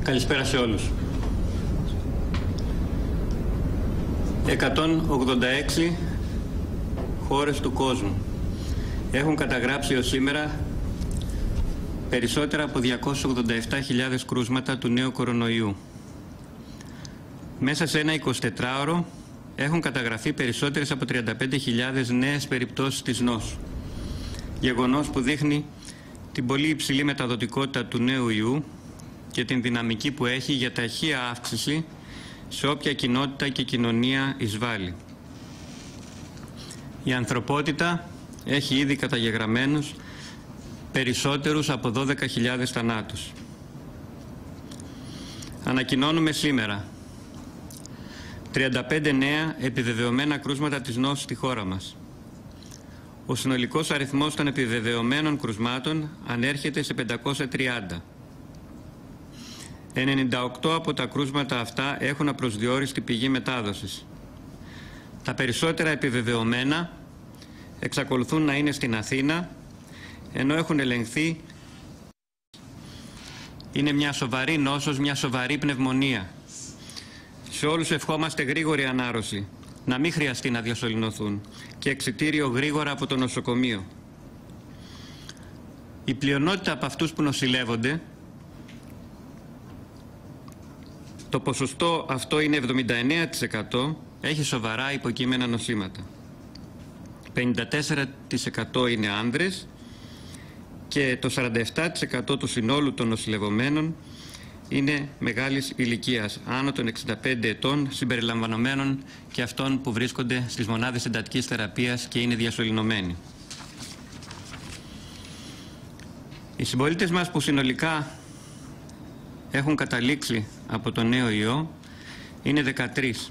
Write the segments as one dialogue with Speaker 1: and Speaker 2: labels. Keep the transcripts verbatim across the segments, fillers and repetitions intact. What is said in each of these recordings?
Speaker 1: Καλησπέρα σε όλους. εκατόν ογδόντα έξι χώρες του κόσμου έχουν καταγράψει ως σήμερα περισσότερα από διακόσιες ογδόντα επτά χιλιάδες κρούσματα του νέου κορονοϊού. Μέσα σε ένα εικοσιτετράωρο έχουν καταγραφεί περισσότερες από τριάντα πέντε χιλιάδες νέες περιπτώσεις της νόσου. Γεγονός που δείχνει την πολύ υψηλή μεταδοτικότητα του νέου ιού και την δυναμική που έχει για ταχεία αύξηση σε όποια κοινότητα και κοινωνία εισβάλλει. Η ανθρωπότητα έχει ήδη καταγεγραμμένους περισσότερους από δώδεκα χιλιάδες θανάτους. Ανακοινώνουμε σήμερα τριάντα πέντε νέα επιβεβαιωμένα κρούσματα της νόσου στη χώρα μας. Ο συνολικός αριθμός των επιβεβαιωμένων κρουσμάτων ανέρχεται σε πεντακόσια τριάντα. ενενήντα οκτώ από τα κρούσματα αυτά έχουν απροσδιόριστη πηγή μετάδοσης. Τα περισσότερα επιβεβαιωμένα εξακολουθούν να είναι στην Αθήνα, ενώ έχουν ελεγχθεί. Είναι μια σοβαρή νόσος, μια σοβαρή πνευμονία. Σε όλους ευχόμαστε γρήγορη ανάρρωση, να μην χρειαστεί να διασωληνωθούν και εξιτήριο γρήγορα από το νοσοκομείο. Η πλειονότητα από αυτούς που νοσηλεύονται, το ποσοστό αυτό είναι εβδομήντα εννέα τοις εκατό, έχει σοβαρά υποκείμενα νοσήματα. πενήντα τέσσερα τοις εκατό είναι άνδρες και το σαράντα επτά τοις εκατό του συνόλου των νοσηλευομένων είναι μεγάλης ηλικίας, άνω των εξήντα πέντε ετών, συμπεριλαμβανομένων και αυτών που βρίσκονται στις μονάδες εντατικής θεραπείας και είναι διασωληνωμένοι. Οι συμπολίτες μας που συνολικά έχουν καταλήξει από το νέο ιό είναι δεκατρείς.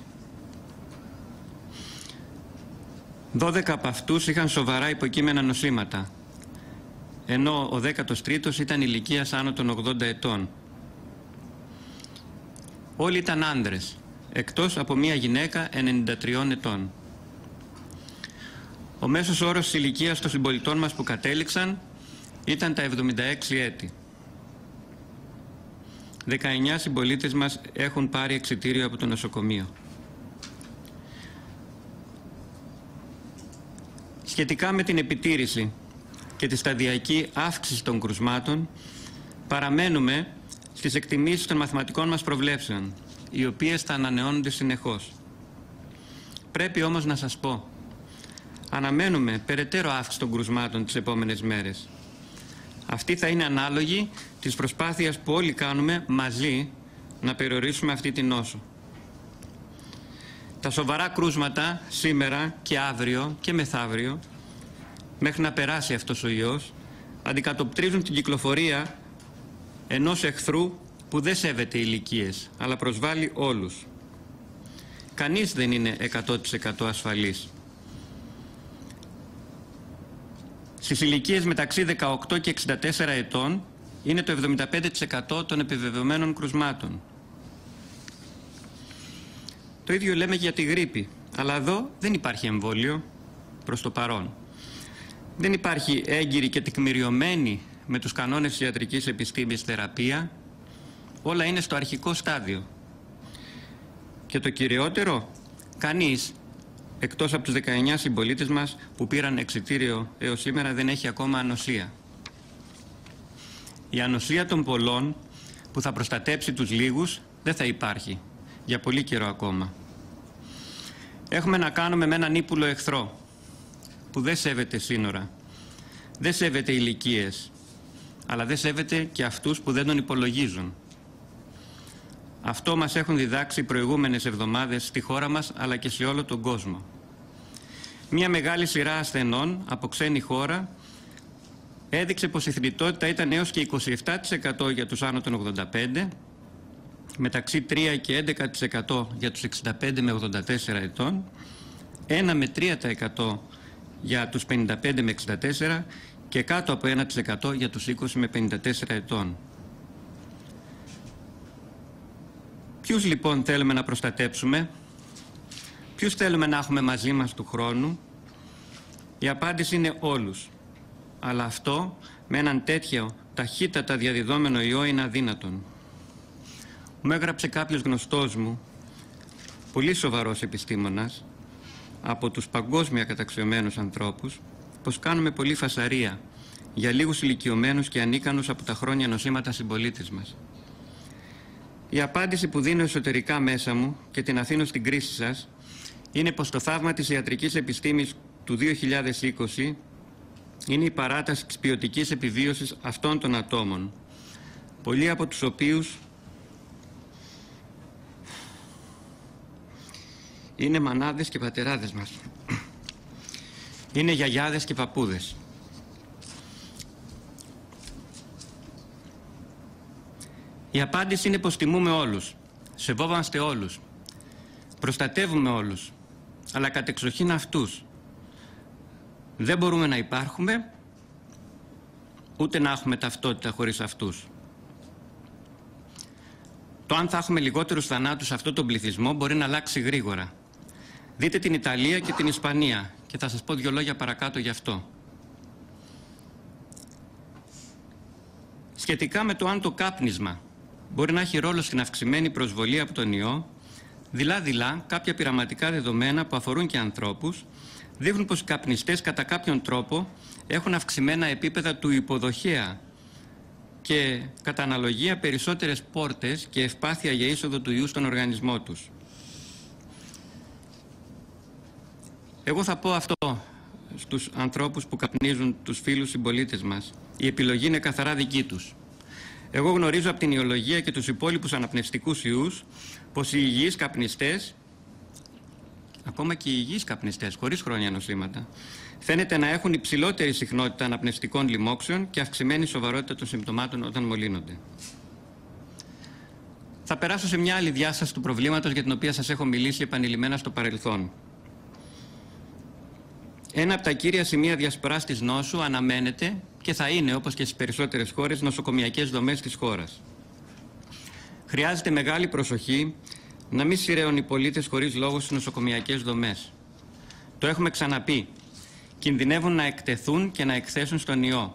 Speaker 1: δώδεκα από αυτούς είχαν σοβαρά υποκείμενα νοσήματα, ενώ ο δέκατος τρίτος ήταν ηλικίας άνω των ογδόντα ετών. Όλοι ήταν άνδρες, εκτός από μία γυναίκα ενενήντα τριών ετών. Ο μέσος όρος της ηλικίας των συμπολιτών μας που κατέληξαν ήταν τα εβδομήντα έξι έτη. δεκαεννιά συμπολίτες μας έχουν πάρει εξιτήριο από το νοσοκομείο. Σχετικά με την επιτήρηση και τη σταδιακή αύξηση των κρουσμάτων, παραμένουμε στις εκτιμήσεις των μαθηματικών μας προβλέψεων, οι οποίες θα ανανεώνονται συνεχώς. Πρέπει όμως να σας πω, αναμένουμε περαιτέρω αύξηση των κρουσμάτων τις επόμενες μέρες. Αυτή θα είναι ανάλογη της προσπάθειας που όλοι κάνουμε μαζί να περιορίσουμε αυτή την νόσο. Τα σοβαρά κρούσματα σήμερα και αύριο και μεθαύριο, μέχρι να περάσει αυτός ο ιός, αντικατοπτρίζουν την κυκλοφορία ενός εχθρού που δεν σέβεται ηλικίες, αλλά προσβάλλει όλους. Κανείς δεν είναι εκατό τοις εκατό ασφαλής. Στις ηλικίες μεταξύ δεκαοκτώ και εξήντα τέσσερα ετών είναι το εβδομήντα πέντε τοις εκατό των επιβεβαιωμένων κρουσμάτων. Το ίδιο λέμε για τη γρίπη, αλλά εδώ δεν υπάρχει εμβόλιο προς το παρόν. Δεν υπάρχει έγκυρη και τεκμηριωμένη με τους κανόνες της ιατρικής επιστήμης θεραπεία. Όλα είναι στο αρχικό στάδιο. Και το κυριότερο, κανείς, εκτός από τους δεκαεννιά συμπολίτες μας που πήραν εξιτήριο έως σήμερα, δεν έχει ακόμα ανοσία. Η ανοσία των πολλών που θα προστατέψει τους λίγους δεν θα υπάρχει για πολύ καιρό ακόμα. Έχουμε να κάνουμε με έναν ύπουλο εχθρό που δεν σέβεται σύνορα, δεν σέβεται ηλικίες, αλλά δεν σέβεται και αυτούς που δεν τον υπολογίζουν. Αυτό μας έχουν διδάξει οι προηγούμενες εβδομάδες στη χώρα μας αλλά και σε όλο τον κόσμο. Μια μεγάλη σειρά ασθενών από ξένη χώρα έδειξε πως η θνητότητα ήταν έως και είκοσι επτά τοις εκατό για τους άνω των ογδόντα πέντε, μεταξύ τρία και έντεκα τοις εκατό για τους εξήντα πέντε με ογδόντα τέσσερα ετών, ένα με τρία τοις εκατό για τους πενήντα πέντε με εξήντα τέσσερα και κάτω από ένα τοις εκατό για τους είκοσι με πενήντα τέσσερα ετών. Ποιους λοιπόν θέλουμε να προστατέψουμε, ποιους θέλουμε να έχουμε μαζί μας του χρόνου? Η απάντηση είναι όλους. Αλλά αυτό με έναν τέτοιο ταχύτατα διαδιδόμενο ιό είναι αδύνατον. Μου έγραψε κάποιος γνωστός μου, πολύ σοβαρός επιστήμονας, από τους παγκόσμια καταξιωμένους ανθρώπους, πως κάνουμε πολύ φασαρία για λίγους ηλικιωμένους και ανίκανους από τα χρόνια νοσήματα συμπολίτες μας. Η απάντηση που δίνω εσωτερικά μέσα μου και την αφήνω στην κρίση σας είναι πως το θαύμα της ιατρικής επιστήμης του δύο χιλιάδες είκοσι είναι η παράταση της ποιοτικής επιβίωσης αυτών των ατόμων, πολλοί από τους οποίους είναι μανάδες και πατεράδες μας. Είναι γιαγιάδες και παππούδες. Η απάντηση είναι πως τιμούμε όλους, σεβόμαστε όλους, προστατεύουμε όλους, αλλά κατεξοχήν αυτούς. Δεν μπορούμε να υπάρχουμε, ούτε να έχουμε ταυτότητα χωρίς αυτούς. Το αν θα έχουμε λιγότερους θανάτους σε αυτόν τον πληθυσμό μπορεί να αλλάξει γρήγορα. Δείτε την Ιταλία και την Ισπανία και θα σας πω δύο λόγια παρακάτω γι' αυτό. Σχετικά με το αν το κάπνισμα μπορεί να έχει ρόλο στην αυξημένη προσβολή από τον ιό, δειλά-δειλά κάποια πειραματικά δεδομένα που αφορούν και ανθρώπους δείχνουν πως οι καπνιστές κατά κάποιον τρόπο έχουν αυξημένα επίπεδα του υποδοχέα και κατά αναλογία περισσότερες πόρτες και ευπάθεια για είσοδο του ιού στον οργανισμό τους. Εγώ θα πω αυτό στους ανθρώπους που καπνίζουν, τους φίλους συμπολίτες μας. Η επιλογή είναι καθαρά δική τους. Εγώ γνωρίζω από την ιολογία και τους υπόλοιπους αναπνευστικούς ιούς πως οι υγιείς καπνιστές, ακόμα και οι υγιείς καπνιστές χωρίς χρόνια νοσήματα, φαίνεται να έχουν υψηλότερη συχνότητα αναπνευστικών λοιμόξεων και αυξημένη σοβαρότητα των συμπτωμάτων όταν μολύνονται. Θα περάσω σε μια άλλη διάσταση του προβλήματος για την οποία σας έχω μιλήσει επανειλημμένα στο παρελθόν. Ένα από τα κύρια σημεία διασποράς της νόσου αναμένεται και θα είναι, όπως και στις περισσότερες χώρες, νοσοκομιακές δομές της χώρας. Χρειάζεται μεγάλη προσοχή να μην σειραίουν οι πολίτες χωρίς λόγο στις νοσοκομιακές δομές. Το έχουμε ξαναπεί. Κινδυνεύουν να εκτεθούν και να εκθέσουν στον ιό.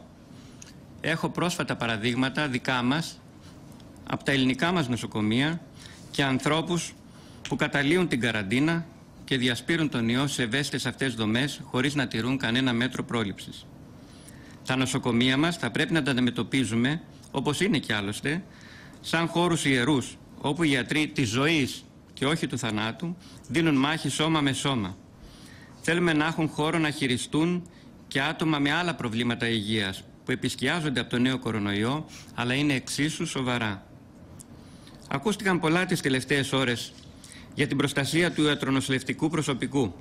Speaker 1: Έχω πρόσφατα παραδείγματα δικά μας, από τα ελληνικά μας νοσοκομεία και ανθρώπους που καταλύουν την καραντίνα και διασπείρουν τον ιό σε ευαίσθητες αυτές δομές χωρίς να τηρούν κανένα μέτρο πρόληψης. Τα νοσοκομεία μας θα πρέπει να τα αντιμετωπίζουμε, όπως είναι κι άλλωστε, σαν χώρους ιερούς, όπου οι γιατροί της ζωής και όχι του θανάτου δίνουν μάχη σώμα με σώμα. Θέλουμε να έχουν χώρο να χειριστούν και άτομα με άλλα προβλήματα υγείας που επισκιάζονται από τον νέο κορονοϊό, αλλά είναι εξίσου σοβαρά. Ακούστηκαν πολλά τις τελευταίες ώρες για την προστασία του ιατρονοσηλευτικού προσωπικού.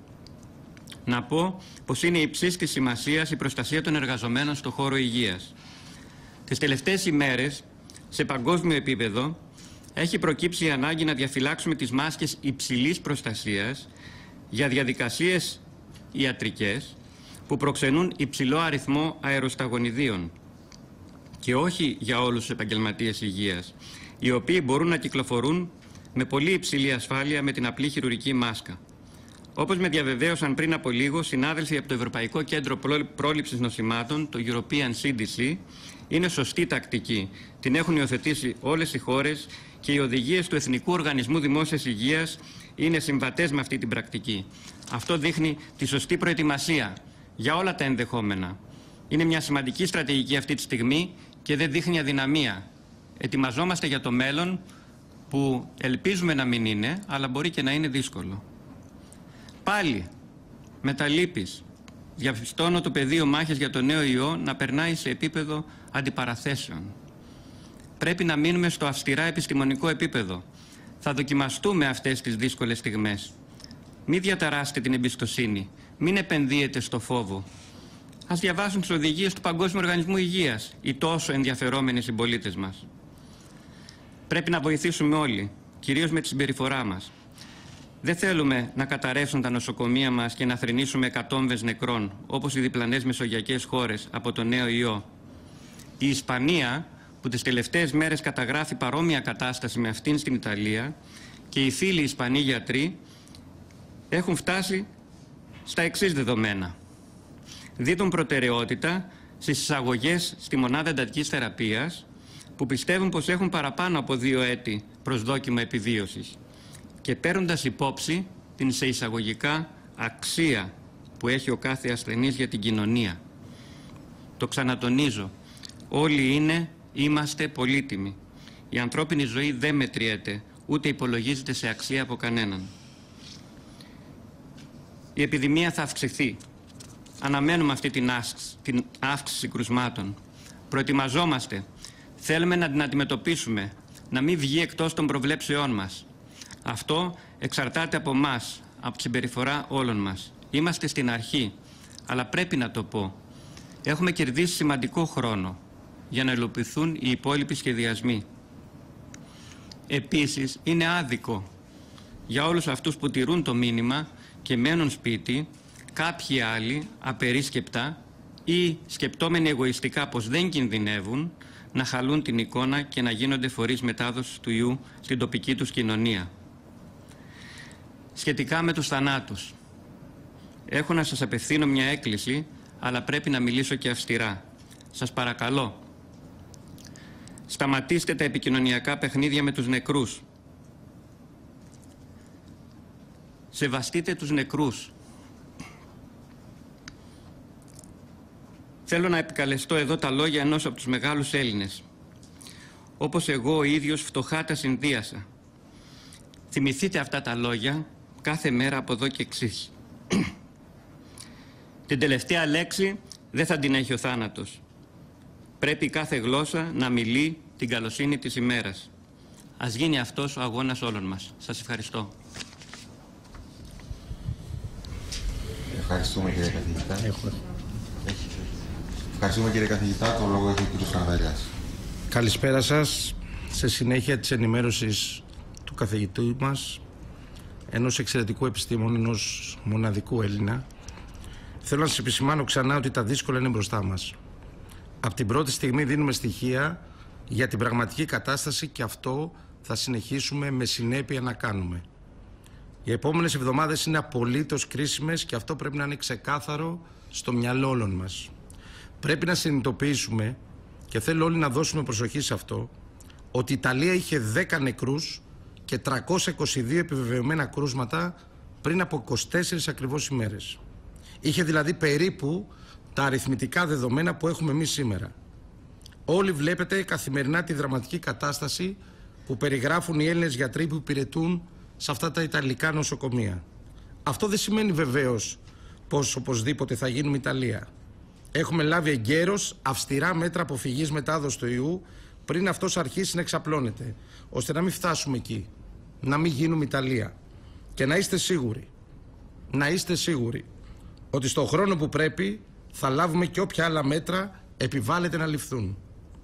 Speaker 1: Να πω πως είναι υψής της σημασίας η προστασία των εργαζομένων στον χώρο υγείας. Τις τελευταίες ημέρες, σε παγκόσμιο επίπεδο, έχει προκύψει η ανάγκη να διαφυλάξουμε τις μάσκες υψηλής προστασίας για διαδικασίες ιατρικές που προξενούν υψηλό αριθμό αεροσταγονιδίων και όχι για όλους τους επαγγελματίες υγείας, οι οποίοι μπορούν να κυκλοφορούν με πολύ υψηλή ασφάλεια με την απλή χειρουργική μάσκα. Όπως με διαβεβαίωσαν πριν από λίγο συνάδελφοι από το Ευρωπαϊκό Κέντρο Πρόληψης Νοσημάτων, το European σι ντι σι, είναι σωστή τακτική. Την έχουν υιοθετήσει όλες οι χώρες και οι οδηγίες του Εθνικού Οργανισμού Δημόσιας Υγείας είναι συμβατές με αυτή την πρακτική. Αυτό δείχνει τη σωστή προετοιμασία για όλα τα ενδεχόμενα. Είναι μια σημαντική στρατηγική αυτή τη στιγμή και δεν δείχνει αδυναμία. Ετοιμαζόμαστε για το μέλλον που ελπίζουμε να μην είναι, αλλά μπορεί και να είναι δύσκολο. Πάλι, με τα λύπης, διαπιστώνω το πεδίο μάχης για το νέο ιό να περνάει σε επίπεδο αντιπαραθέσεων. Πρέπει να μείνουμε στο αυστηρά επιστημονικό επίπεδο. Θα δοκιμαστούμε αυτές τις δύσκολες στιγμές. Μην διαταράσετε την εμπιστοσύνη. Μην επενδύετε στο φόβο. Ας διαβάσουν τις οδηγίες του Παγκόσμιου Οργανισμού Υγείας οι τόσο ενδιαφερόμενοι συμπολίτες μας. Πρέπει να βοηθήσουμε όλοι, κυρίως με τη συμπεριφορά μας. Δεν θέλουμε να καταρρεύσουν τα νοσοκομεία μας και να θρηνήσουμε εκατόμβες νεκρών, όπως οι διπλανές μεσογειακές χώρες, από το νέο ιό. Η Ισπανία, που τις τελευταίες μέρες καταγράφει παρόμοια κατάσταση με αυτήν στην Ιταλία, και οι φίλοι Ισπανοί γιατροί έχουν φτάσει στα εξής δεδομένα. Δίδουν προτεραιότητα στις εισαγωγές στη μονάδα εντατικής θεραπείας, που πιστεύουν πως έχουν παραπάνω από δύο έτη προσδόκιμο επιβίωσης και παίρνοντας υπόψη την σε εισαγωγικά αξία που έχει ο κάθε ασθενής για την κοινωνία. Το ξανατονίζω, όλοι είναι, είμαστε πολύτιμοι. Η ανθρώπινη ζωή δεν μετριέται, ούτε υπολογίζεται σε αξία από κανέναν. Η επιδημία θα αυξηθεί. Αναμένουμε αυτή την αύξηση, την αύξηση κρουσμάτων. Προετοιμαζόμαστε. Θέλουμε να την αντιμετωπίσουμε, να μην βγει εκτός των προβλέψεών μας. Αυτό εξαρτάται από μας, από τη συμπεριφορά όλων μας. Είμαστε στην αρχή, αλλά πρέπει να το πω. Έχουμε κερδίσει σημαντικό χρόνο για να υλοποιηθούν οι υπόλοιποι σχεδιασμοί. Επίσης, είναι άδικο για όλους αυτούς που τηρούν το μήνυμα και μένουν σπίτι, κάποιοι άλλοι απερίσκεπτα ή σκεπτόμενοι εγωιστικά πως δεν κινδυνεύουν, να χαλούν την εικόνα και να γίνονται φορείς μετάδοσης του ιού στην τοπική τους κοινωνία. Σχετικά με τους θανάτους, έχω να σας απευθύνω μια έκκληση, αλλά πρέπει να μιλήσω και αυστηρά. Σας παρακαλώ, σταματήστε τα επικοινωνιακά παιχνίδια με τους νεκρούς. Σεβαστείτε τους νεκρούς. Θέλω να επικαλεστώ εδώ τα λόγια ενός από τους μεγάλους Έλληνες. Όπως εγώ ο ίδιος φτωχά τα συνδύασα. Θυμηθείτε αυτά τα λόγια κάθε μέρα από εδώ και εξής. Την τελευταία λέξη δεν θα την έχει ο θάνατος. Πρέπει κάθε γλώσσα να μιλεί την καλοσύνη της ημέρας. Ας γίνει αυτός ο αγώνας όλων μας. Σας ευχαριστώ.
Speaker 2: Ευχαριστούμε κύριε καθηγητά. Έχω. Ευχαριστούμε κύριε καθηγητά. Το λόγο έχει ο κύριος Κανδαλιάς.
Speaker 3: Καλησπέρα σας. Σε συνέχεια της ενημέρωσης του καθηγητού μας, ενός εξαιρετικού επιστήμονα, ενός μοναδικού Έλληνα, θέλω να σας επισημάνω ξανά ότι τα δύσκολα είναι μπροστά μας. Από την πρώτη στιγμή δίνουμε στοιχεία για την πραγματική κατάσταση και αυτό θα συνεχίσουμε με συνέπεια να κάνουμε. Οι επόμενες εβδομάδες είναι απολύτως κρίσιμες και αυτό πρέπει να είναι ξεκάθαρο στο μυαλό όλων μας. Πρέπει να συνειδητοποιήσουμε, και θέλω όλοι να δώσουμε προσοχή σε αυτό, ότι η Ιταλία είχε δέκα νεκρούς και τριακόσια είκοσι δύο επιβεβαιωμένα κρούσματα πριν από είκοσι τέσσερις ακριβώς ημέρες. Είχε δηλαδή περίπου τα αριθμητικά δεδομένα που έχουμε εμείς σήμερα. Όλοι βλέπετε καθημερινά τη δραματική κατάσταση που περιγράφουν οι Έλληνες γιατροί που υπηρετούν σε αυτά τα ιταλικά νοσοκομεία. Αυτό δεν σημαίνει βεβαίως πως οπωσδήποτε θα γίνουμε Ιταλία. Έχουμε λάβει εγκαίρως αυστηρά μέτρα αποφυγής μετάδοσης του ιού πριν αυτός αρχίσει να εξαπλώνεται, ώστε να μην φτάσουμε εκεί, να μην γίνουμε Ιταλία. Και να είστε σίγουροι, να είστε σίγουροι ότι στον χρόνο που πρέπει θα λάβουμε και όποια άλλα μέτρα επιβάλλεται να ληφθούν.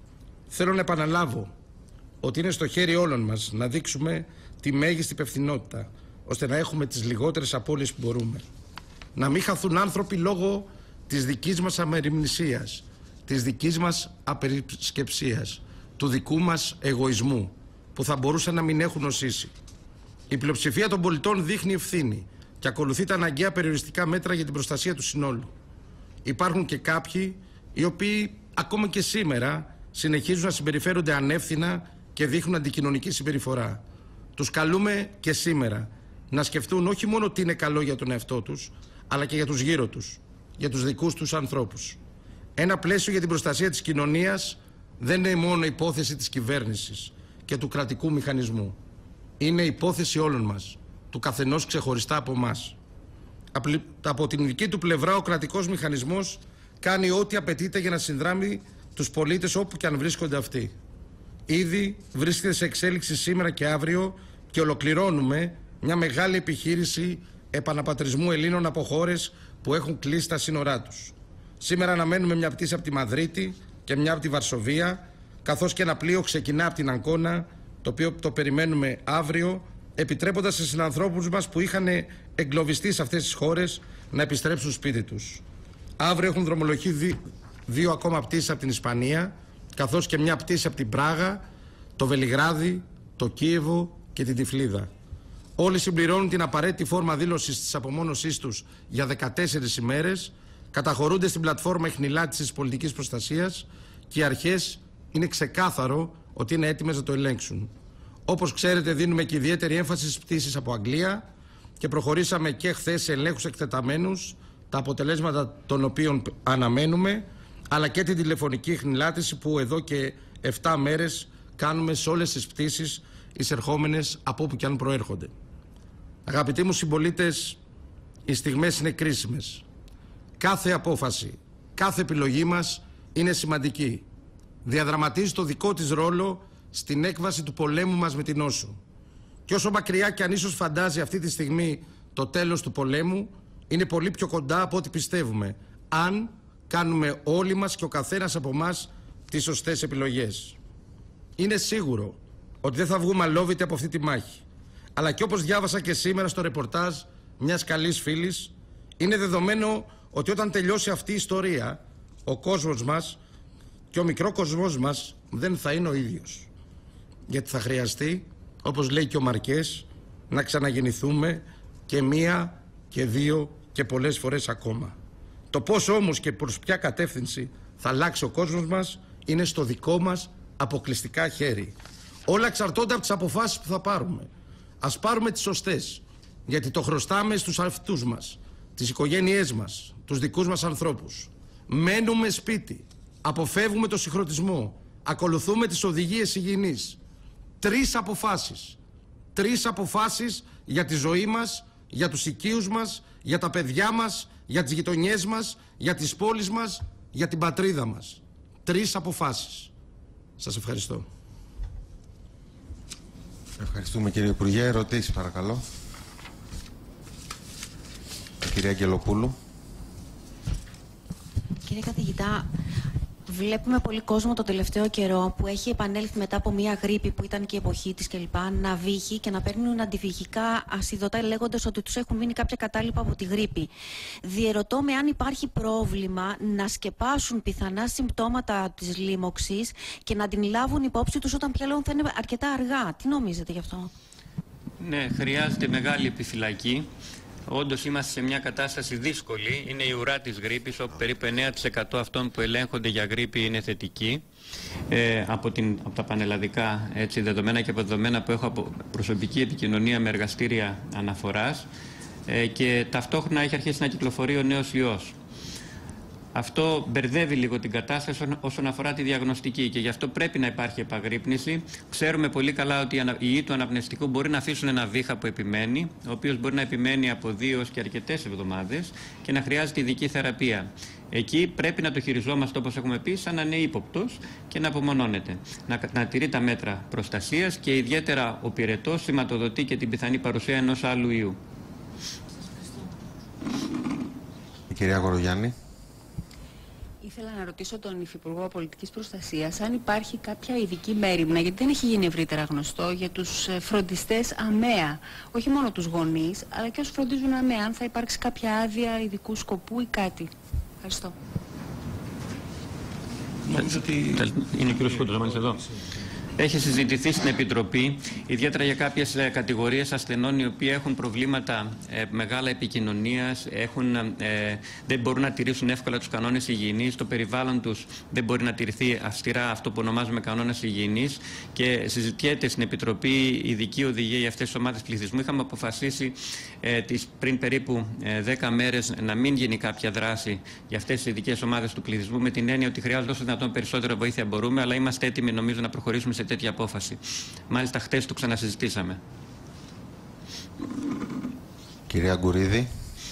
Speaker 3: Θέλω να επαναλάβω ότι είναι στο χέρι όλων μας να δείξουμε τη μέγιστη υπευθυνότητα, ώστε να έχουμε τις λιγότερες απώλειες που μπορούμε. Να μην χαθούν άνθρωποι λόγω της δικής μας αμεριμνησίας, της δικής μας απερισκεψίας, του δικού μας εγωισμού, που θα μπορούσαν να μην έχουν νοσήσει. Η πλειοψηφία των πολιτών δείχνει ευθύνη και ακολουθεί τα αναγκαία περιοριστικά μέτρα για την προστασία του συνόλου. Υπάρχουν και κάποιοι οι οποίοι ακόμα και σήμερα συνεχίζουν να συμπεριφέρονται ανεύθυνα και δείχνουν αντικοινωνική συμπεριφορά. Τους καλούμε και σήμερα να σκεφτούν όχι μόνο τι είναι καλό για τον εαυτό τους, αλλά και για τους γύρω τους, για τους δικούς τους ανθρώπους. Ένα πλαίσιο για την προστασία της κοινωνίας δεν είναι μόνο υπόθεση της κυβέρνησης και του κρατικού μηχανισμού. Είναι υπόθεση όλων μας, του καθενός ξεχωριστά από εμάς. Από την δική του πλευρά ο κρατικός μηχανισμός κάνει ό,τι απαιτείται για να συνδράμει τους πολίτες όπου και αν βρίσκονται αυτοί. Ήδη βρίσκεται σε εξέλιξη σήμερα και αύριο και ολοκληρώνουμε μια μεγάλη επιχείρηση επαναπατρισμού Ελλήνων από χώρες που έχουν κλείσει τα σύνορά τους. Σήμερα αναμένουμε μια πτήση από τη Μαδρίτη και μια από τη Βαρσοβία, καθώς και ένα πλοίο ξεκινά από την Αγκώνα, το οποίο το περιμένουμε αύριο, επιτρέποντας σε συνανθρώπους μας που είχαν εγκλωβιστεί σε αυτές τις χώρες να επιστρέψουν σπίτι τους. Αύριο έχουν δρομολογηθεί δύ- δύο ακόμα πτήσεις από την Ισπανία, καθώς και μια πτήση από την Πράγα, το Βελιγράδι, το Κίεβο και την Τυφλίδα. Όλοι συμπληρώνουν την απαραίτητη φόρμα δήλωσης της απομόνωσής τους για δεκατέσσερις ημέρες, καταχωρούνται στην πλατφόρμα εχνηλάτησης πολιτικής προστασίας και οι αρχές είναι ξεκάθαρο ότι είναι έτοιμες να το ελέγξουν. Όπως ξέρετε, δίνουμε και ιδιαίτερη έμφαση στις πτήσεις από Αγγλία και προχωρήσαμε και χθες σε ελέγχους εκτεταμένους, τα αποτελέσματα των οποίων αναμένουμε, αλλά και την τηλεφωνική χνηλάτιση που εδώ και επτά μέρες κάνουμε σε όλες τις πτήσεις εισερχόμενες από όπου και αν προέρχονται. Αγαπητοί μου συμπολίτες, οι στιγμές είναι κρίσιμες. Κάθε απόφαση, κάθε επιλογή μας είναι σημαντική. Διαδραματίζει το δικό της ρόλο στην έκβαση του πολέμου μας με την νόσο. Και όσο μακριά και αν ίσως φαντάζει αυτή τη στιγμή το τέλος του πολέμου, είναι πολύ πιο κοντά από ό,τι πιστεύουμε, αν κάνουμε όλοι μας και ο καθένας από εμάς τις σωστές επιλογές. Είναι σίγουρο ότι δεν θα βγούμε αλόβητοι από αυτή τη μάχη. Αλλά και όπως διάβασα και σήμερα στο ρεπορτάζ μιας καλής φίλης, είναι δεδομένο ότι όταν τελειώσει αυτή η ιστορία, ο κόσμος μας και ο μικρό κόσμος μας δεν θα είναι ο ίδιος. Γιατί θα χρειαστεί, όπως λέει και ο Μαρκές, να ξαναγεννηθούμε και μία και δύο και πολλές φορές ακόμα. Το πώς όμως και προς ποια κατεύθυνση θα αλλάξει ο κόσμος μας είναι στο δικό μας αποκλειστικά χέρι. Όλα εξαρτώνται από τις αποφάσεις που θα πάρουμε. Ας πάρουμε τις σωστές, γιατί το χρωστάμε στους αυτούς μας, τις οικογένειές μας, τους δικούς μας ανθρώπους. Μένουμε σπίτι, αποφεύγουμε το συγχρονισμό, ακολουθούμε τις οδηγίες υγιεινής. Τρεις αποφάσεις. Τρεις αποφάσεις για τη ζωή μας, για τους οικείους μας, για τα παιδιά μας, για τις γειτονιές μας, για τις πόλεις μας, για την πατρίδα μας. Τρεις αποφάσεις. Σας ευχαριστώ.
Speaker 2: Ευχαριστούμε κύριε Υπουργέ. Ερωτήσεις παρακαλώ. Κυρία Αγγελοπούλου.
Speaker 4: Κύριε καθηγητά, βλέπουμε πολύ κόσμο το τελευταίο καιρό που έχει επανέλθει μετά από μια γρίπη που ήταν και η εποχή της κλπ. Να βύχει και να παίρνουν αντιβυχικά ασιδωτά λέγοντας ότι τους έχουν μείνει κάποια κατάλοιπα από τη γρίπη. Διερωτώ με αν υπάρχει πρόβλημα να σκεπάσουν πιθανά συμπτώματα της λίμωξης και να την λάβουν υπόψη τους όταν πλέον θα είναι αρκετά αργά. Τι νομίζετε γι' αυτό?
Speaker 1: Ναι, χρειάζεται μεγάλη επιφυλακή. Όντως είμαστε σε μια κατάσταση δύσκολη. Είναι η ουρά της γρίπης, όπου περίπου εννέα τοις εκατό αυτών που ελέγχονται για γρίπη είναι θετικοί. Ε, από, την, από τα πανελλαδικά έτσι, δεδομένα και από δεδομένα που έχω από προσωπική επικοινωνία με εργαστήρια αναφοράς. Ε, και ταυτόχρονα έχει αρχίσει να κυκλοφορεί ο νέος ιός. Αυτό μπερδεύει λίγο την κατάσταση όσον αφορά τη διαγνωστική και γι' αυτό πρέπει να υπάρχει επαγρύπνηση. Ξέρουμε πολύ καλά ότι οι ιοί του αναπνευστικού μπορεί να αφήσουν ένα βήχα που επιμένει, ο οποίος μπορεί να επιμένει από δύο έως και αρκετές εβδομάδες και να χρειάζεται ειδική θεραπεία. Εκεί πρέπει να το χειριζόμαστε, όπως έχουμε πει, σαν να είναι ύποπτος και να απομονώνεται. Να, να τηρεί τα μέτρα προστασίας και ιδιαίτερα ο πυρετός σηματοδοτεί και την πιθανή παρουσία ενός άλλου ιού.
Speaker 2: Η κυρία Γορογιάννη.
Speaker 5: Ήθελα να ρωτήσω τον Υφυπουργό Πολιτικής Προστασίας αν υπάρχει κάποια ειδική μέριμνα, γιατί δεν έχει γίνει ευρύτερα γνωστό, για τους φροντιστές ΑΜΕΑ. Όχι μόνο τους γονείς, αλλά και όσους φροντίζουν ΑΜΕΑ. Αν θα υπάρξει κάποια άδεια ειδικού σκοπού ή κάτι. Ευχαριστώ.
Speaker 1: Νομίζω ότι... Είναι ο κ. Σκούτος εδώ. Έχει συζητηθεί στην Επιτροπή, ιδιαίτερα για κάποιες ε, κατηγορίες ασθενών οι οποίοι έχουν προβλήματα ε, μεγάλα επικοινωνίας, έχουν, ε, δεν μπορούν να τηρήσουν εύκολα τους κανόνες υγιεινής, το περιβάλλον τους δεν μπορεί να τηρηθεί αυστηρά αυτό που ονομάζουμε κανόνες υγιεινής και συζητιέται στην Επιτροπή ειδική οδηγία για αυτές τις ομάδες πληθυσμού. Είχαμε αποφασίσει ε, τις, πριν περίπου ε, δέκα μέρες να μην γίνει κάποια δράση για αυτές τις ειδικές ομάδες του πληθυσμού, με την έννοια ότι χρειάζεται όσο δυνατόν περισσότερο βοήθεια μπορούμε, αλλά είμαστε έτοιμοι νομίζω να προχωρήσουμε σε τέτοια απόφαση. Μάλιστα χτες το ξανασυζητήσαμε.
Speaker 2: Κυρία Γκουρίδη.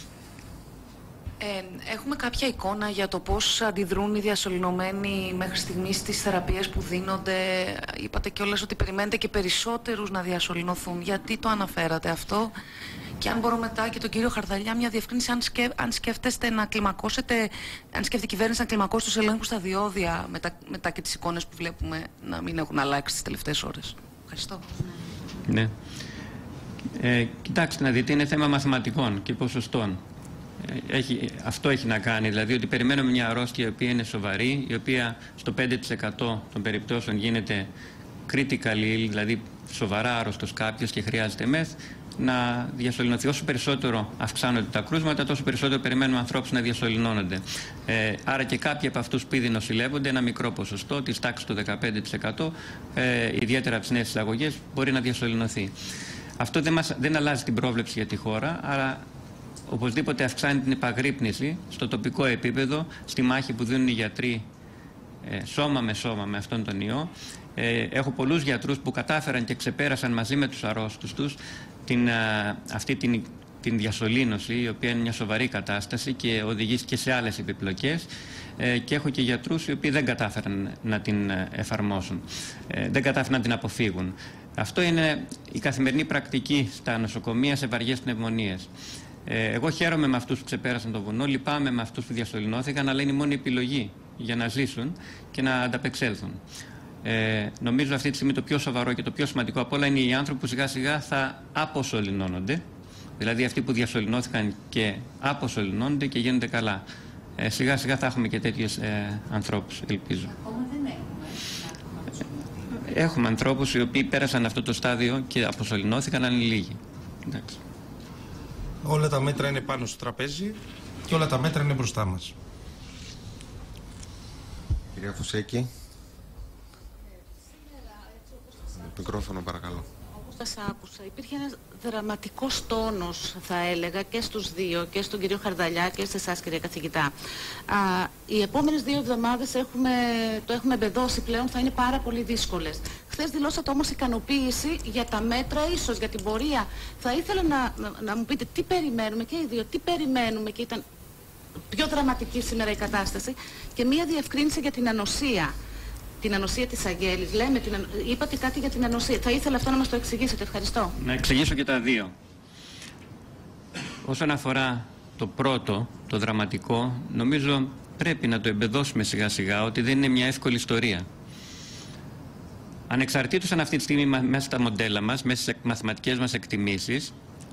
Speaker 6: Ε, έχουμε κάποια εικόνα για το πώς αντιδρούν οι διασωληνωμένοι μέχρι στιγμής στις θεραπείες που δίνονται? Είπατε κιόλας ότι περιμένετε και περισσότερους να διασωληνωθούν. Γιατί το αναφέρατε αυτό? Και αν μπορώ μετά και τον κύριο Χαρδαλιά μια διευκρίνηση, αν, σκέφ, αν σκέφτεστε να κλιμακώσετε, αν σκέφτεται η κυβέρνηση να κλιμακώσει τους ελέγχους στα διόδια μετά, μετά και τις εικόνες που βλέπουμε να μην έχουν αλλάξει τις τελευταίες ώρες. Ευχαριστώ.
Speaker 1: Ναι. Ε, κοιτάξτε να δείτε, είναι θέμα μαθηματικών και ποσοστών. Έχει, αυτό έχει να κάνει, δηλαδή ότι περιμένουμε μια αρρώστια η οποία είναι σοβαρή, η οποία στο πέντε τοις εκατό των περιπτώσεων γίνεται critical ill, δηλαδή σοβαρά άρρωστος κάποιος και χρειάζεται μεθ. να διασωληνωθεί. Όσο περισσότερο αυξάνονται τα κρούσματα, τόσο περισσότερο περιμένουμε ανθρώπους να διασωληνώνονται. Ε, άρα και κάποιοι από αυτούς που ήδη νοσηλεύονται, ένα μικρό ποσοστό, της τάξης του δεκαπέντε τοις εκατό, ε, ιδιαίτερα από τις νέες εισαγωγές, μπορεί να διασωληνωθεί. Αυτό δεν, μας, δεν αλλάζει την πρόβλεψη για τη χώρα, αλλά οπωσδήποτε αυξάνει την επαγρύπνηση στο τοπικό επίπεδο, στη μάχη που δίνουν οι γιατροί ε, σώμα με σώμα με αυτόν τον ιό. Ε, έχω πολλούς γιατρούς που κατάφεραν και ξεπέρασαν μαζί με τους αρρώστους τους την, α, αυτή την, την διασωλήνωση, η οποία είναι μια σοβαρή κατάσταση και οδηγεί και σε άλλες επιπλοκές. Ε, και έχω και γιατρούς οι οποίοι δεν κατάφεραν να την εφαρμόσουν, ε, δεν κατάφεραν να την αποφύγουν. Αυτό είναι η καθημερινή πρακτική στα νοσοκομεία σε βαριές πνευμονίες. Ε, εγώ χαίρομαι με αυτούς που ξεπέρασαν το βουνό, λυπάμαι με αυτούς που διασωληνώθηκαν, αλλά είναι η μόνη επιλογή για να ζήσουν και να ανταπεξέλθουν. Ε, νομίζω αυτή τη στιγμή το πιο σοβαρό και το πιο σημαντικό απ' όλα είναι οι άνθρωποι που σιγά σιγά θα αποσωληνώνονται, δηλαδή αυτοί που διασωληνώθηκαν και αποσωληνώνονται και γίνονται καλά. Ε, σιγά σιγά θα έχουμε και τέτοιους ε, ανθρώπους, ελπίζω.
Speaker 5: Ακόμα δεν έχουμε.
Speaker 1: Έχουμε ανθρώπους οι οποίοι πέρασαν αυτό το στάδιο και αποσωληνώθηκαν, αλλά είναι λίγοι. Εντάξει.
Speaker 3: Όλα τα μέτρα είναι πάνω στο τραπέζι και όλα τα μέτρα είναι μπροστά μας.
Speaker 2: Κυρία Φουσέκη. Μικρόφωνο παρακαλώ.
Speaker 7: Όπως σας άκουσα, υπήρχε ένας δραματικός τόνος, θα έλεγα, και στους δύο, και στον κύριο Χαρδαλιά και σε εσάς, κυρία καθηγητά. Α, οι επόμενες δύο εβδομάδες έχουμε, το έχουμε εμπεδώσει πλέον, θα είναι πάρα πολύ δύσκολες. Χθες δηλώσατε όμως ικανοποίηση για τα μέτρα, ίσως για την πορεία. Θα ήθελα να, να, να μου πείτε τι περιμένουμε και οι δύο, τι περιμένουμε, και ήταν πιο δραματική σήμερα η κατάσταση, και μία διευκρίνηση για την ανοσία. Την ανοσία της Αγγέλης. Λέμε, την, είπατε κάτι για την ανοσία. Θα ήθελα αυτό να μας το εξηγήσετε. Ευχαριστώ.
Speaker 1: Να εξηγήσω και τα δύο. Όσον αφορά το πρώτο, το δραματικό, νομίζω πρέπει να το εμπεδώσουμε σιγά σιγά ότι δεν είναι μια εύκολη ιστορία. Ανεξαρτήτως αν αυτή τη στιγμή μέσα στα μοντέλα μας, μέσα στις μαθηματικές μας εκτιμήσεις,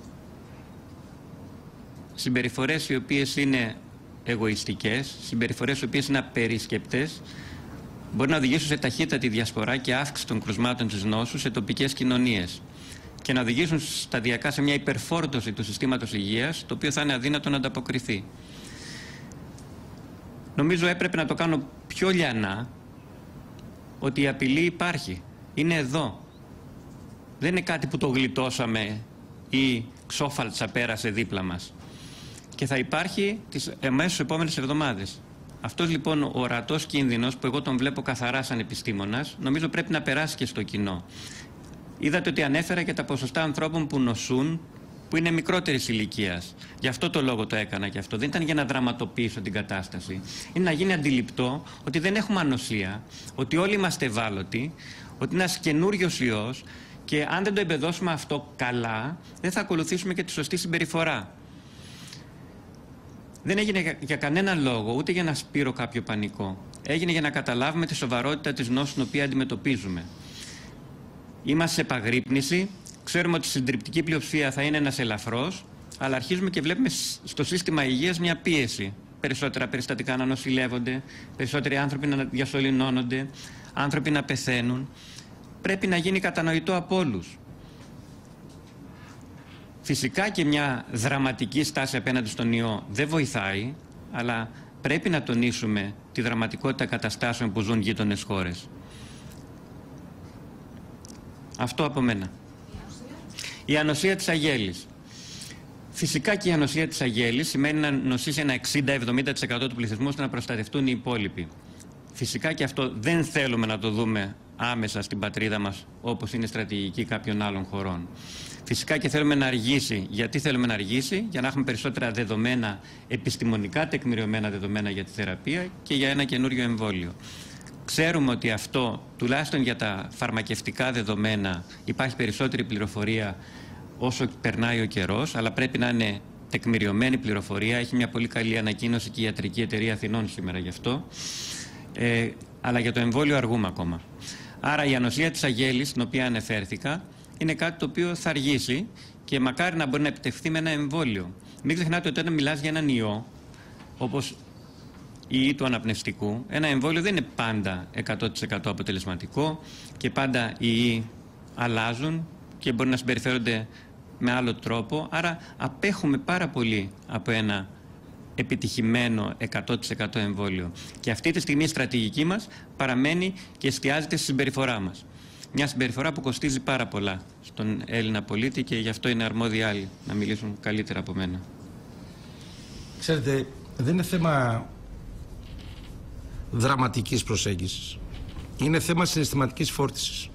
Speaker 1: συμπεριφορές οι οποίες είναι εγωιστικές, συμπεριφορές οι οποίες είναι απερίσκεπτες, μπορεί να οδηγήσουν σε ταχύτατη διασπορά και αύξηση των κρουσμάτων της νόσου σε τοπικές κοινωνίες και να οδηγήσουν σταδιακά σε μια υπερφόρτωση του συστήματος υγείας, το οποίο θα είναι αδύνατο να ανταποκριθεί. Νομίζω έπρεπε να το κάνω πιο λιανά, ότι η απειλή υπάρχει. Είναι εδώ. Δεν είναι κάτι που το γλιτώσαμε ή ξόφαλτσα πέρασε δίπλα μας. Και θα υπάρχει τις εμέσως επόμενες εβδομάδες. Αυτός λοιπόν ο ορατός κίνδυνος, που εγώ τον βλέπω καθαρά σαν επιστήμονας, νομίζω πρέπει να περάσει και στο κοινό. Είδατε ότι ανέφερα και τα ποσοστά ανθρώπων που νοσούν, που είναι μικρότερης ηλικίας. Γι' αυτό το λόγο το έκανα και αυτό. Δεν ήταν για να δραματοποιήσω την κατάσταση. Είναι να γίνει αντιληπτό ότι δεν έχουμε ανοσία, ότι όλοι είμαστε ευάλωτοι, ότι είναι ένας καινούριος ιός, και αν δεν το εμπεδώσουμε αυτό καλά, δεν θα ακολουθήσουμε και τη σωστή συμπεριφορά. Δεν έγινε για κανέναν λόγο, ούτε για να σπείρω κάποιο πανικό. Έγινε για να καταλάβουμε τη σοβαρότητα της νόσου την οποία αντιμετωπίζουμε. Είμαστε σε επαγρύπνηση, ξέρουμε ότι η συντριπτική πλειοψηφία θα είναι ένας ελαφρός, αλλά αρχίζουμε και βλέπουμε στο σύστημα υγείας μια πίεση. Περισσότερα περιστατικά να νοσηλεύονται, περισσότεροι άνθρωποι να διασωληνώνονται, άνθρωποι να πεθαίνουν. Πρέπει να γίνει κατανοητό από όλους. Φυσικά και μια δραματική στάση απέναντι στον ιό δεν βοηθάει, αλλά πρέπει να τονίσουμε τη δραματικότητα καταστάσεων που ζουν γείτονες χώρες. Αυτό από μένα. Η ανοσία της Αγέλης. Φυσικά και η ανοσία της Αγέλης σημαίνει να νοσήσει ένα εξήντα με εβδομήντα τοις εκατό του πληθυσμού ώστε να προστατευτούν οι υπόλοιποι. Φυσικά και αυτό δεν θέλουμε να το δούμε άμεσα στην πατρίδα μας, όπως είναι στρατηγική κάποιων άλλων χωρών. Φυσικά και θέλουμε να αργήσει. Γιατί θέλουμε να αργήσει? Για να έχουμε περισσότερα δεδομένα, επιστημονικά τεκμηριωμένα δεδομένα για τη θεραπεία και για ένα καινούριο εμβόλιο. Ξέρουμε ότι αυτό, τουλάχιστον για τα φαρμακευτικά δεδομένα, υπάρχει περισσότερη πληροφορία όσο περνάει ο καιρός, αλλά πρέπει να είναι τεκμηριωμένη πληροφορία. Έχει μια πολύ καλή ανακοίνωση και η Ιατρική Εταιρεία Αθηνών σήμερα γι' αυτό. Ε, αλλά για το εμβόλιο αργούμε ακόμα. Άρα η ανοσία της Αγέλης, στην οποία ανεφέρθηκα, είναι κάτι το οποίο θα αργήσει και μακάρι να μπορεί να επιτευχθεί με ένα εμβόλιο. Μην ξεχνάτε ότι όταν μιλάς για έναν ιό, όπως η ιή του αναπνευστικού, ένα εμβόλιο δεν είναι πάντα εκατό τοις εκατό αποτελεσματικό και πάντα οι ιοί αλλάζουν και μπορεί να συμπεριφέρονται με άλλο τρόπο, άρα απέχουμε πάρα πολύ από ένα επιτυχημένο εκατό τοις εκατό εμβόλιο. Και αυτή τη στιγμή η στρατηγική μας παραμένει και εστιάζεται στη συμπεριφορά μας. Μια συμπεριφορά που κοστίζει πάρα πολλά στον Έλληνα πολίτη και γι' αυτό είναι αρμόδιοι άλλοι να μιλήσουν καλύτερα από μένα.
Speaker 3: Ξέρετε, δεν είναι θέμα δραματικής προσέγγισης. Είναι θέμα συναισθηματικής φόρτισης.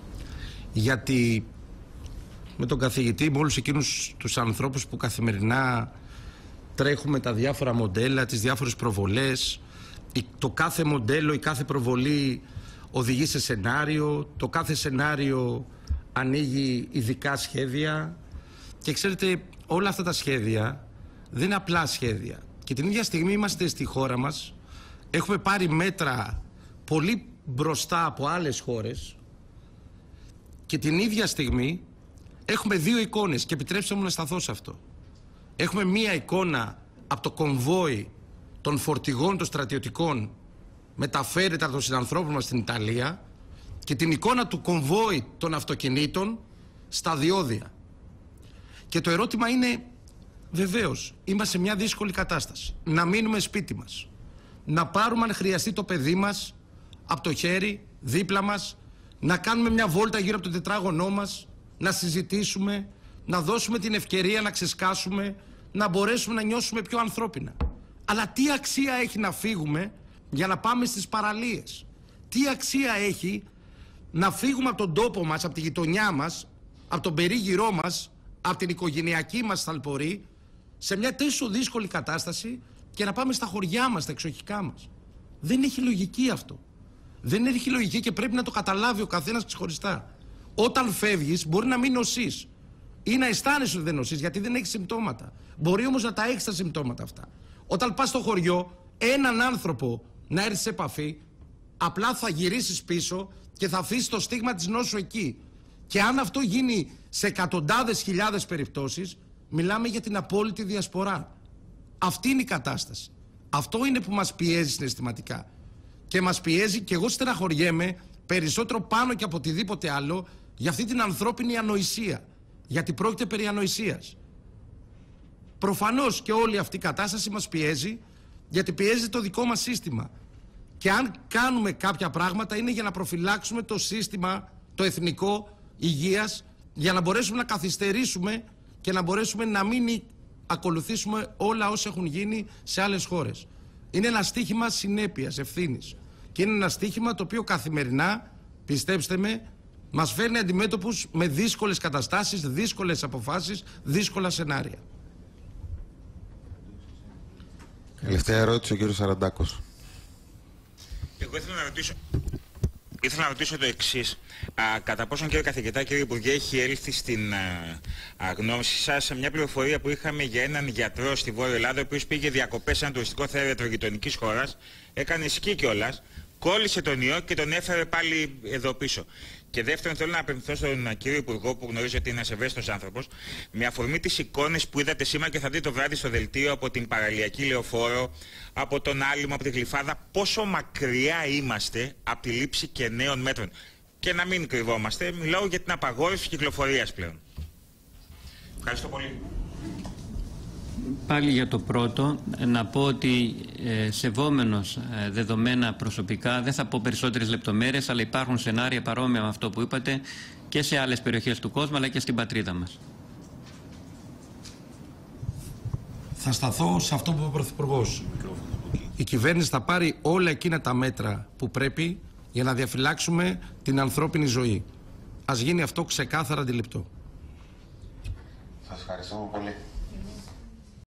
Speaker 3: Γιατί με τον καθηγητή, με όλους εκείνους τους ανθρώπους που καθημερινά τρέχουμε τα διάφορα μοντέλα, τις διάφορες προβολές, το κάθε μοντέλο, η κάθε προβολή οδηγεί σε σενάριο, το κάθε σενάριο ανοίγει ειδικά σχέδια και ξέρετε, όλα αυτά τα σχέδια δεν είναι απλά σχέδια. Και την ίδια στιγμή είμαστε στη χώρα μας, έχουμε πάρει μέτρα πολύ μπροστά από άλλες χώρες και την ίδια στιγμή έχουμε δύο εικόνες και επιτρέψτε μου να σταθώ σε αυτό. Έχουμε μία εικόνα από το κομβόι των φορτηγών των στρατιωτικών μεταφέρεται από των συνανθρώπων μας στην Ιταλία και την εικόνα του κομβόι των αυτοκινήτων στα διόδια. Και το ερώτημα είναι, βεβαίως, είμαστε σε μια δύσκολη κατάσταση. Να μείνουμε σπίτι μας. Να πάρουμε αν χρειαστεί το παιδί μας από το χέρι, δίπλα μας, να κάνουμε μια βόλτα γύρω από το τετράγωνό μας, να συζητήσουμε, να δώσουμε την ευκαιρία να ξεσκάσουμε, να μπορέσουμε να νιώσουμε πιο ανθρώπινα. Αλλά τι αξία έχει να φύγουμε για να πάμε στις παραλίες? Τι αξία έχει να φύγουμε από τον τόπο μας, από τη γειτονιά μας, από τον περίγυρό μας, από την οικογενειακή μας θαλπορή, σε μια τόσο δύσκολη κατάσταση και να πάμε στα χωριά μας, στα εξοχικά μας? Δεν έχει λογική αυτό. Δεν έχει λογική και πρέπει να το καταλάβει ο καθένας ξεχωριστά. Όταν φεύγεις μπορεί να μην νοσείς ή να αισθάνεσαι ότι δεν νοσείς γιατί δεν έχεις συμπτώματα. Μπορεί όμως να τα έχεις τα συμπτώματα αυτά. Όταν πας στο χωριό, έναν άνθρωπο να έρθει σε επαφή, απλά θα γυρίσεις πίσω και θα αφήσεις το στίγμα της νόσου εκεί. Και αν αυτό γίνει σε εκατοντάδες χιλιάδες περιπτώσεις, μιλάμε για την απόλυτη διασπορά. Αυτή είναι η κατάσταση. Αυτό είναι που μας πιέζει συναισθηματικά. Και μας πιέζει, και εγώ στεναχωριέμαι περισσότερο πάνω και από οτιδήποτε άλλο, για αυτή την ανθρώπινη ανοησία. Γιατί πρόκειται περί ανοησίας. Προφανώς και όλη αυτή η κατάσταση μας πιέζει, γιατί πιέζει το δικό μας σύστημα. Και αν κάνουμε κάποια πράγματα είναι για να προφυλάξουμε το σύστημα, το εθνικό υγείας, για να μπορέσουμε να καθυστερήσουμε και να μπορέσουμε να μην ακολουθήσουμε όλα όσα έχουν γίνει σε άλλες χώρες. Είναι ένα στίχημα συνέπειας, ευθύνης. Και είναι ένα στίχημα το οποίο καθημερινά, πιστέψτε με, μας φέρνει αντιμέτωπους με δύσκολες καταστάσεις, δύσκολες αποφάσεις, δύσκολα σενάρια.
Speaker 2: Τελευταία ερώτηση ο κύριος Σαραντάκος.
Speaker 8: Εγώ ήθελα να ρωτήσω, ήθελα να ρωτήσω το εξής. Κατά πόσον, κύριε καθηγητά, κύριε Υπουργέ, έχει έλθει στην α, γνώμηση σας μια πληροφορία που είχαμε για έναν γιατρό στη Βόρεια Ελλάδα, ο οποίος πήγε διακοπές σε ένα τουριστικό θέατρο γειτονικής χώρας, έκανε σκι κιόλας, κόλλησε τον ιό και τον έφερε πάλι εδώ πίσω. Και δεύτερον, θέλω να απευθυνθώ στον κύριο Υπουργό, που γνωρίζω ότι είναι ένας ευαίσθητος άνθρωπος, με αφορμή τις εικόνες που είδατε σήμερα και θα δείτε το βράδυ στο δελτίο από την παραλιακή λεωφόρο, από τον Άλυμο, από τη Γλυφάδα, πόσο μακριά είμαστε από τη λήψη και νέων μέτρων. Και να μην κρυβόμαστε, μιλάω για την απαγόρευση κυκλοφορίας πλέον. Ευχαριστώ πολύ.
Speaker 1: Πάλι για το πρώτο, να πω ότι ε, σεβόμενος ε, δεδομένα προσωπικά, δεν θα πω περισσότερες λεπτομέρειες, αλλά υπάρχουν σενάρια παρόμοια με αυτό που είπατε και σε άλλες περιοχές του κόσμου, αλλά και στην πατρίδα μας.
Speaker 3: Θα σταθώ σε αυτό που είπε ο Πρωθυπουργός. Η κυβέρνηση θα πάρει όλα εκείνα τα μέτρα που πρέπει για να διαφυλάξουμε την ανθρώπινη ζωή. Ας γίνει αυτό ξεκάθαρα αντιληπτό.
Speaker 2: Σας ευχαριστώ πολύ.